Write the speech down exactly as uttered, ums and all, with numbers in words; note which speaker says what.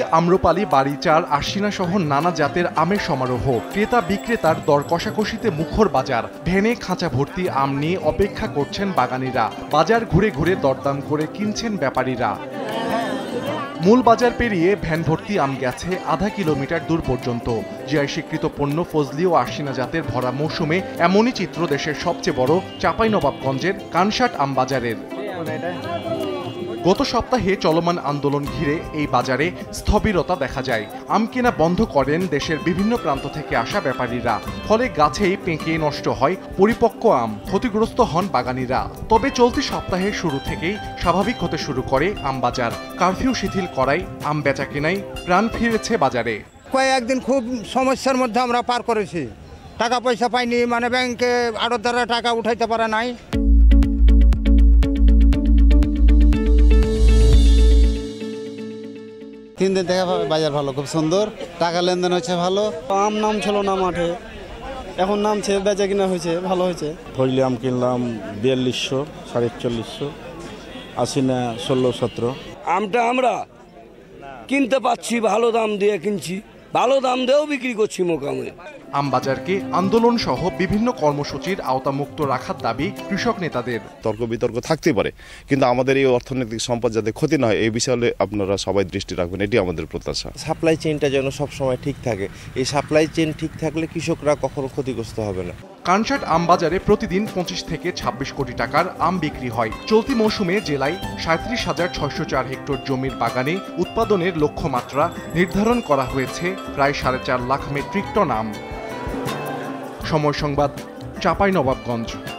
Speaker 1: আম্রপালি, বাড়িচার, আশিনা সহ নানা জাতের আমের সমারোহ। ক্রেতা বিক্রেতার দর কষাকষিতে মুখর বাজার। ভ্যানে খাঁচা ভর্তি আম নিয়ে অপেক্ষা করছেন বাগানীরা। বাজার ঘুরে ঘুরে দরদাম করে কিনছেন ব্যাপারীরা। মূল বাজার পেরিয়ে ভ্যান ভর্তি আম গেছে আধা কিলোমিটার দূর পর্যন্ত। জিআই স্বীকৃত পণ্য ফজলি ও আশিনা জাতের ভরা মৌসুমে এমনই চিত্র দেশের সবচেয়ে বড় চাঁপাইনবাবগঞ্জের কানসাট আম বাজারের। গত সপ্তাহে চলমান আন্দোলন ঘিরে এই বাজারে স্থবিরতা দেখা যায়। আম কেনা বন্ধ করেন দেশের বিভিন্ন প্রান্ত থেকে আসা ব্যাপারীরা। ফলে গাছেই পেকে নষ্ট হয় পরিপক্ক আম, ক্ষতিগ্রস্ত হন বাগানীরা। তবে চলতি সপ্তাহের শুরু থেকেই স্বাভাবিক হতে শুরু করে আম বাজার। কারফিউ শিথিল করায় আম বেচা কেনায় প্রাণ ফিরেছে বাজারে।
Speaker 2: কয়েকদিন খুব সমস্যার মধ্যে আমরা পার করেছি। টাকা পয়সা পাইনি, মানে ব্যাংকে আড়তদাররা টাকা উঠাইতে পারে নাই।
Speaker 3: তিন দিন থেকে বাজার ভালো, খুব সুন্দর, টাকা লেনদেন হচ্ছে ভালো।
Speaker 4: আম নাম ছিল না মাঠে, এখন নামছে, বেচা কিনা হয়েছে, ভালো হয়েছে।
Speaker 5: ফজলি আম কিনলাম বিয়াল্লিশশো, সাড়ে একচল্লিশশো, আশিনা ষোলো সতেরো।
Speaker 6: আমটা আমরা কিনতে পাচ্ছি, ভালো দাম দিয়ে কিনছি, ভালো দাম দিয়েও বিক্রি করছি মোকামে।
Speaker 1: আমবাজারকে আন্দোলন সহ বিভিন্ন কর্মসূচির আওতামুক্ত রাখার দাবি কৃষক নেতাদের।
Speaker 7: তর্ক বিতর্ক থাকতেই পারে, কিন্তু আমাদের এই অর্থনৈতিক সম্পদ যাতে ক্ষতি না হয় এই বিষয়ে আপনারা সবাই দৃষ্টি রাখবেন, এটি আমাদের প্রত্যাশা।
Speaker 8: সাপ্লাই চেইনটা যেন সবসময় ঠিক থাকে। এই সাপ্লাই চেইন ঠিক থাকলে কৃষকরা কখনো ক্ষতিগ্রস্ত হবে না।
Speaker 1: কানসাট আমবাজারে প্রতিদিন পঁচিশ থেকে ছাব্বিশ কোটি টাকার আম বিক্রি হয়। চলতি মৌসুমে জেলায় সাঁত্রিশ হাজার ছয়শো চার হেক্টর জমির বাগানে উৎপাদনের লক্ষ্যমাত্রা নির্ধারণ করা হয়েছে প্রায় সাড়ে চার লাখ মেট্রিক টন আম। সময় সংবাদ, চাঁপাইনবাবগঞ্জ।